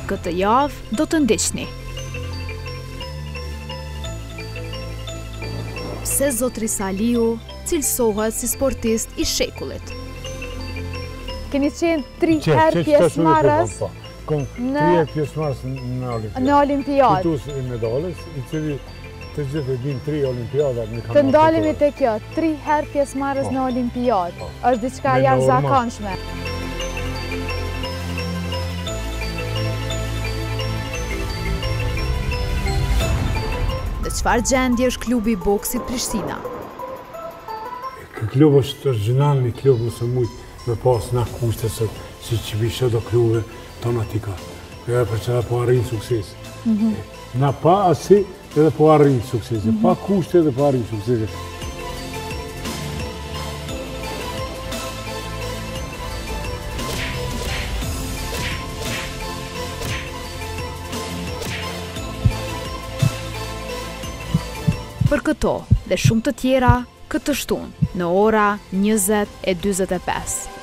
Këtë javë do të ndiqni. Pse zotri Saliu cilësohet si sportist i shekullit? Keni qenë 3 herë pjesëmarrës Në 3 herë pjesëmarrës në Olimpiadë. Fitus i medalës, i cili të gjithë e din 3 Olimpiada. Të ndalemi te kjo, 3 herë pjesëmarrës në Olimpiadë. Është diçka jashtëzakonshme. Në çfarë gjendje është klubi i boksit Prishtina? Ky klub është origjinal, një klub ose mujt me pas na kushte si që bishe do klube tonë atika. Kjo e për që edhe po arrin sukses. Na pa asi edhe po arrin sukses. Pa kushte edhe po arrin sukses. Për këto dhe shumë të tjera, këtë shtunë në ora 20:45.